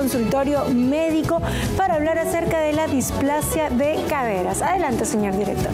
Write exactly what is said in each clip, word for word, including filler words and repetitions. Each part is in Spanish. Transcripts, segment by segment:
consultorio médico para hablar acerca de la displasia de caderas. Adelante, señor director.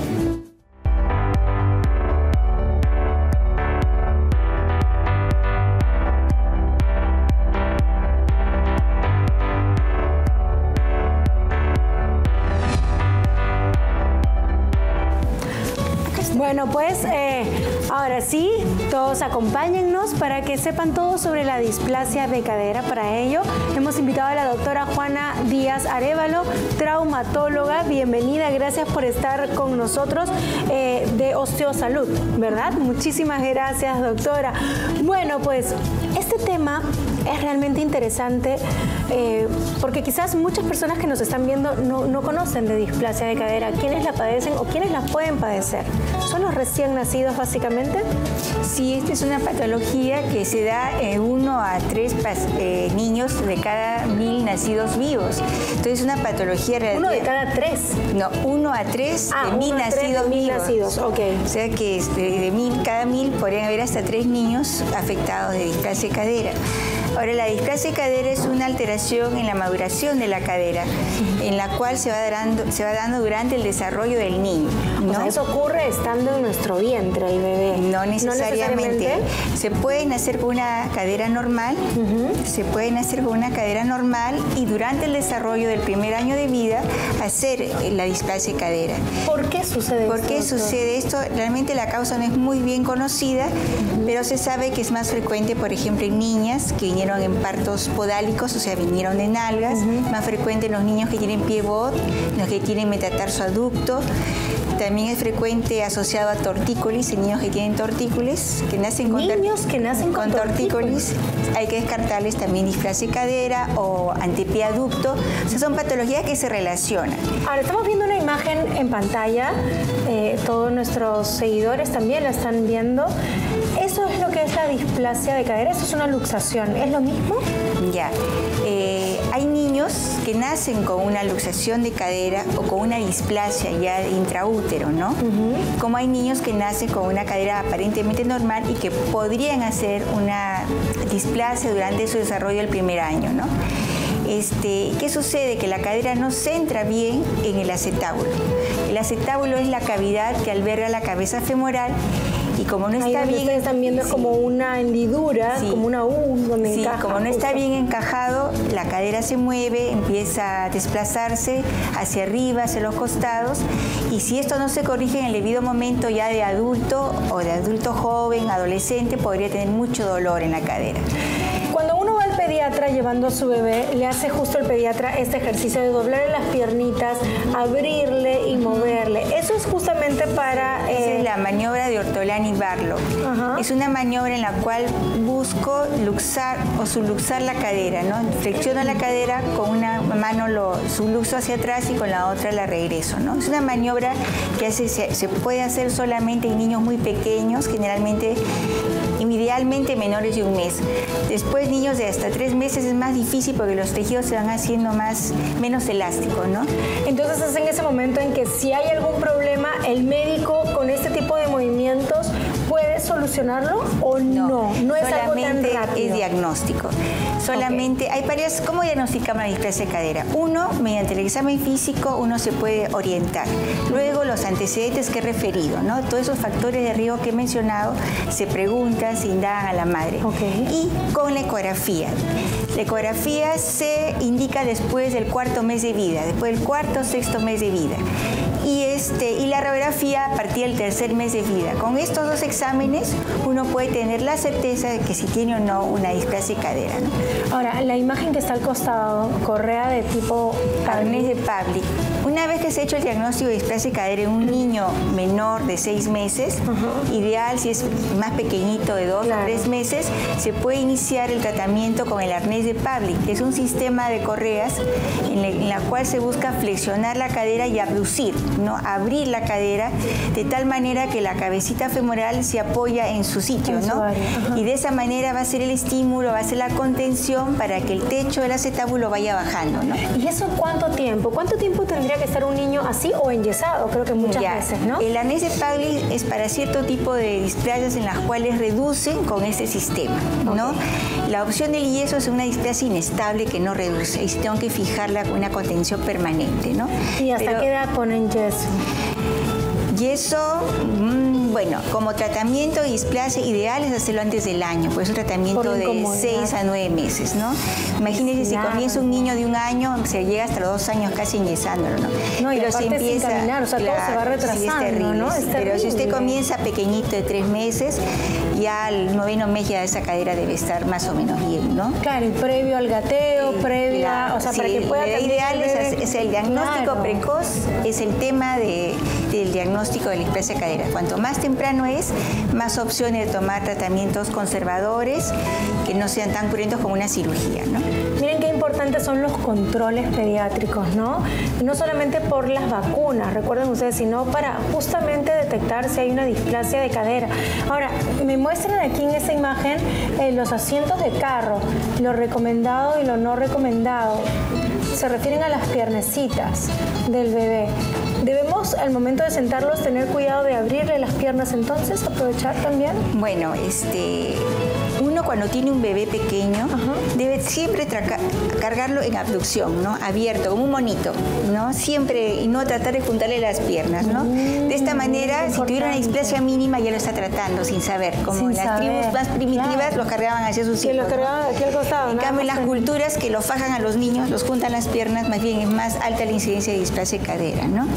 Bueno, pues eh, ahora sí, todos acompáñennos para que sepan todo sobre la displasia de cadera. Para ello, hemos invitado a la doctora Juana Díaz Arévalo, traumatóloga. Bienvenida, gracias por estar con nosotros eh, de Osteosalud, ¿verdad? Muchísimas gracias, doctora. Bueno, pues este tema es realmente interesante eh, porque quizás muchas personas que nos están viendo no, no conocen de displasia de cadera. ¿Quiénes la padecen o quiénes la pueden padecer? ¿Son los recién nacidos básicamente? Sí, esta es una patología que se da en uno a tres eh, niños de cada mil nacidos vivos. Entonces es una patología relativa. ¿Uno de cada tres? No, uno a tres ah, de mil nacidos mil vivos. nacidos, ok. O sea que de, de mil, cada mil podrían haber hasta tres niños afectados de displasia de cadera. Ahora, la displasia de cadera es una alteración en la maduración de la cadera, en la cual se va dando, se va dando durante el desarrollo del niño, ¿no? O sea, eso ocurre estando en nuestro vientre, el bebé. No necesariamente. ¿No necesariamente? Se puede nacer con una cadera normal, uh-huh. se puede nacer con una cadera normal y durante el desarrollo del primer año de vida hacer la displasia de cadera. ¿Por qué sucede ¿Por esto? qué sucede esto? Realmente la causa no es muy bien conocida, uh-huh. pero se sabe que es más frecuente, por ejemplo, en niñas que vinieron en partos podálicos, o sea, vinieron de nalgas, uh-huh. más frecuente en los niños que tienen pie-bot, los que tienen metatarsoaducto. También es frecuente asociado a tortícolis, en niños que tienen tortícolis, que nacen con niños que nacen con, con tortícolis. tortícolis. Hay que descartarles también displasia de cadera o antepiaducto. O sea, son patologías que se relacionan. Ahora, estamos viendo una imagen en pantalla. Eh, todos nuestros seguidores también la están viendo. Eso es lo que es la displasia de cadera. Eso es una luxación. ¿Es lo mismo? Ya. Eh, hay niños que nacen con una luxación de cadera o con una displasia ya intraútero, ¿no? Uh-huh. Como hay niños que nacen con una cadera aparentemente normal y que podrían hacer una displasia durante su desarrollo del primer año, ¿no? Este, ¿qué sucede? Que la cadera no centra bien en el acetábulo. El acetábulo es la cavidad que alberga la cabeza femoral y como no está Ahí bien... ustedes están viendo sí. como una hendidura, sí. como una U donde sí, encaja. como no está bien encajado, la cadera se mueve, empieza a desplazarse hacia arriba, hacia los costados, y si esto no se corrige en el debido momento ya de adulto o de adulto joven, adolescente, podría tener mucho dolor en la cadera. Cuando uno va al pediatra llevando a su bebé, le hace justo el pediatra este ejercicio de doblarle las piernitas, abrirle y moverle. Eso es justamente para... Eh... Esa es la maniobra de Ortolani-Barlow. Uh-huh. Es una maniobra en la cual busco luxar o subluxar la cadera, ¿no? Flexiono la cadera, con una mano lo subluxo hacia atrás y con la otra la regreso, ¿no? Es una maniobra que hace, se, se puede hacer solamente en niños muy pequeños, generalmente... idealmente menores de un mes. Después, niños de hasta tres meses es más difícil porque los tejidos se van haciendo más, menos elásticos, ¿no? Entonces es en ese momento en que si hay algún problema, el médico con este tipo de movimientos puede solucionarlo o no. No, no es algo tan rápido. Es diagnóstico. Solamente okay. hay varias. ¿Cómo diagnosticamos la displasia de cadera? Uno, mediante el examen físico, uno se puede orientar. Luego, los antecedentes que he referido, ¿no? Todos esos factores de riesgo que he mencionado se preguntan, se indagan a la madre. Okay. Y con la ecografía. La ecografía se indica después del cuarto mes de vida, después del cuarto o sexto mes de vida. Y, este, y la radiografía a partir del tercer mes de vida. Con estos dos exámenes uno puede tener la certeza de que si tiene o no una displasia de cadera, ¿no? Ahora, la imagen que está al costado, correa de tipo arnés de Pavlik. Una vez que se ha hecho el diagnóstico de displasia de cadera en un niño menor de seis meses, uh-huh. ideal si es más pequeñito de dos claro. o tres meses, se puede iniciar el tratamiento con el arnés de Pavlik, que es un sistema de correas en la, en la cual se busca flexionar la cadera y abducir. ¿no? Abrir la cadera de tal manera que la cabecita femoral se apoya en su sitio, ¿no? Y de esa manera va a ser el estímulo, va a ser la contención para que el techo del acetábulo vaya bajando, ¿no? ¿Y eso cuánto tiempo? ¿Cuánto tiempo tendría que estar un niño así o enyesado? Creo que muchas ya. veces, ¿no? El arnés de Paglis es para cierto tipo de displasias en las cuales reducen con este sistema, ¿no? Okay. La opción del yeso es una displasia inestable que no reduce y tengo que fijarla con una contención permanente, ¿no? ¿Y hasta Pero, qué edad ponen yeso? Yeso, mmm, bueno, como tratamiento de displasia ideal es hacerlo antes del año, pues es un tratamiento de seis a nueve meses, ¿no? Imagínense si comienza un niño de un año, se llega hasta los dos años casi enyesándolo, ¿no? No, y pero si empieza, sin caminar, o sea, claro, todo se va retrasando, sí, es terrible, ¿no? Es terrible. Pero si usted comienza pequeñito de tres meses, ya al noveno mes ya esa cadera debe estar más o menos bien, ¿no? Claro, y previo al gateo, sí, previa, claro, o sea, sí, para que pueda... Lo ideal es, es el diagnóstico claro. precoz, es el tema de, del diagnóstico de la displasia de cadera. Cuanto más temprano es, más opciones de tomar tratamientos conservadores que no sean tan cruentos como una cirugía, ¿no? Miren qué importantes son los controles pediátricos, ¿no? No solamente por las vacunas, recuerden ustedes, sino para justamente detectar si hay una displasia de cadera. Ahora, me muestran aquí en esta imagen eh, los asientos de carro, lo recomendado y lo no recomendado. Se refieren a las piernecitas del bebé. ¿Debemos al momento de sentarlos tener cuidado de abrirle las piernas entonces, aprovechar también? Bueno, este, uno cuando tiene un bebé pequeño uh-huh. debe siempre cargarlo en abducción, ¿no? Abierto, como un monito, ¿no? Siempre, y no tratar de juntarle las piernas, ¿no? Mm, de esta manera, si tuviera una displasia mínima ya lo está tratando sin saber, como sin en las saber. tribus más primitivas claro. los cargaban hacia sus hijos. Sí, los cargaban ¿no? aquí al costado. En cambio, en las culturas que lo fajan a los niños, los juntan las piernas, más bien es más alta la incidencia de displasia de cadera, ¿no?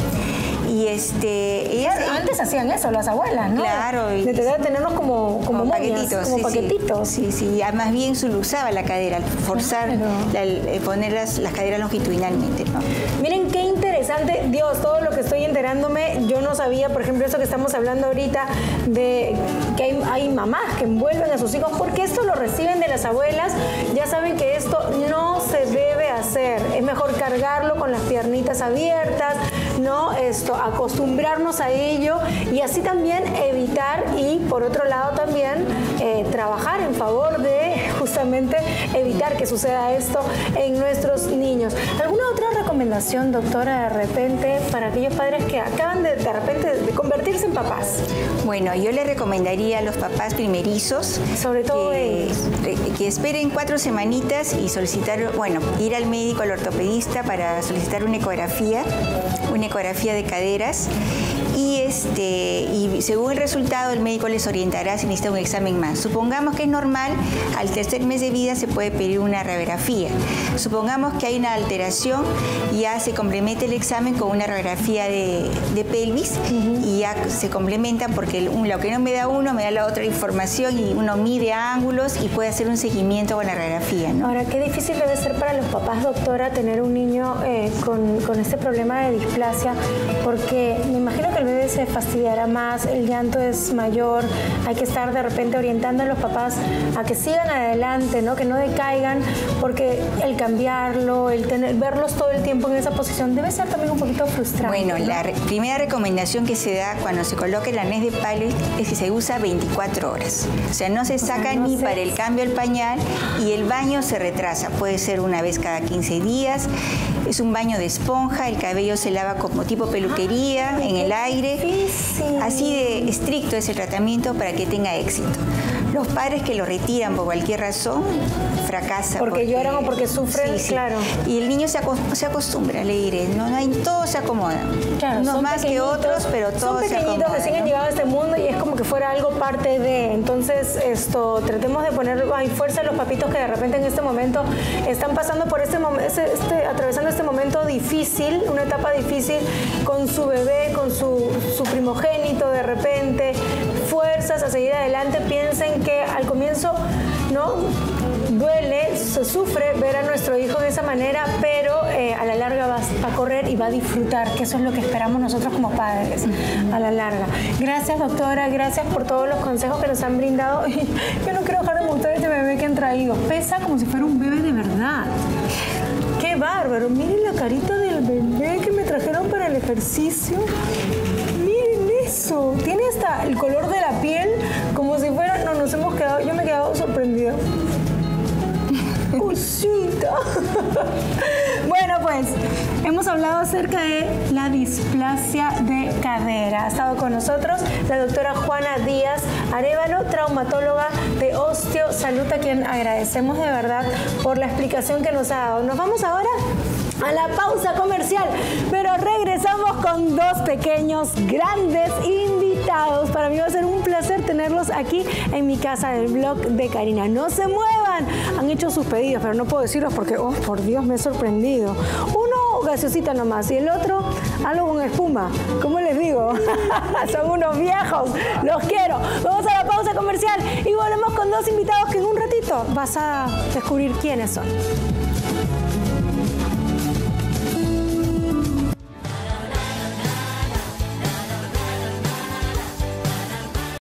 Y este... Claro, es, antes hacían eso las abuelas, ¿no? Claro. Y, de tratar de tenerlos como, como, como momias, paquetitos. Como sí, paquetitos. Sí, sí. Más bien usaba la cadera, forzar, claro. la, el, poner las, las caderas longitudinalmente, ¿no? Miren qué interesante, Dios, todo lo que estoy enterándome, yo no sabía, por ejemplo, eso que estamos hablando ahorita, de que hay, hay mamás que envuelven a sus hijos, porque esto lo reciben de las abuelas, ya saben que esto no se debe hacer, es mejor cargarlo con las piernitas abiertas, ¿no? Esto, acostumbrarnos a ello y así también evitar y por otro lado también eh, trabajar en favor de justamente evitar que suceda esto en nuestros niños. ¿Alguna otra recomendación, doctora, de repente para aquellos padres que acaban de, de repente de convertirse en papás? Bueno, yo le recomendaría a los papás primerizos sobre todo que, ellos. que esperen cuatro semanitas y solicitar, bueno, ir al médico, al ortopedista para solicitar una ecografía, una ecografía de caderas y, este, y según el resultado el médico les orientará si necesita un examen más. Supongamos que es normal, al tercer mes de vida se puede pedir una radiografía. Supongamos que hay una alteración, ya se complementa el examen con una radiografía de, de pelvis uh-huh. y ya se complementan porque lo que no me da uno me da la otra información y uno mide ángulos y puede hacer un seguimiento con la radiografía, ¿no? Ahora, qué difícil debe ser para los papás, doctora, tener un niño eh, con, con este problema de displasia, porque me imagino que el bebé se fastidiará más, el llanto es mayor, hay que estar de repente orientando a los papás a que sigan adelante, ¿no? Que no decaigan, porque el cambiarlo, el tener, verlos todo el tiempo en esa posición debe ser también un poquito frustrante. Bueno, ¿no? la re primera recomendación que se da cuando se coloca el arnés de Paglis es que se usa veinticuatro horas. O sea, no se saca no, no ni sé. para el cambio del pañal y el baño se retrasa. Puede ser una vez cada quince días. Es un baño de esponja, el cabello se lava como tipo peluquería, Ay, en el aire. Difícil. Así de estricto es el tratamiento para que tenga éxito. Los padres que lo retiran por cualquier razón fracasan. Porque, porque lloran o porque sufren, sí, sí. claro. Y el niño se, acost se acostumbra, le diré. No, no hay, todos se acomodan. Claro, Unos más que otros, pero todos se acomodan. Son pequeñitos, recién han llegado a este mundo y es como que fuera algo parte de. Entonces, esto, tratemos de poner ay, fuerza a los papitos que de repente en este momento están pasando por este momento, este, este, atravesando este momento difícil, una etapa difícil con su bebé, con su, su primogénito de repente. Fuerzas a seguir adelante, piensen que al comienzo no duele, se sufre ver a nuestro hijo de esa manera, pero eh, a la larga va, va a correr y va a disfrutar, que eso es lo que esperamos nosotros como padres, a la larga. Gracias, doctora, gracias por todos los consejos que nos han brindado. Yo no quiero dejar de mostrar este bebé que han traído. Pesa como si fuera un bebé de verdad. ¡Qué bárbaro! Miren la carita del bebé que me trajeron para el ejercicio. Miren eso. Tiene hasta el color de la piel como si fuera... No, nos hemos quedado... Yo me he quedado sorprendida. Cosita. Bueno, pues hemos hablado acerca de la displasia de cadera. Ha estado con nosotros la doctora Juana Díaz Arévalo, traumatóloga de Osteosalud, a quien agradecemos de verdad por la explicación que nos ha dado. Nos vamos ahora a la pausa comercial, pero regresamos con dos pequeños grandes invitados. Para mí va a ser un placer tenerlos aquí en mi casa del blog de Karina. No se muevan. Han hecho sus pedidos, pero no puedo decirlos porque, oh, por Dios, me he sorprendido. Uno, gaseosita nomás, y el otro, algo con espuma. ¿Cómo les digo? Son unos viejos. Los quiero. Vamos a la pausa comercial y volvemos con dos invitados que en un ratito vas a descubrir quiénes son.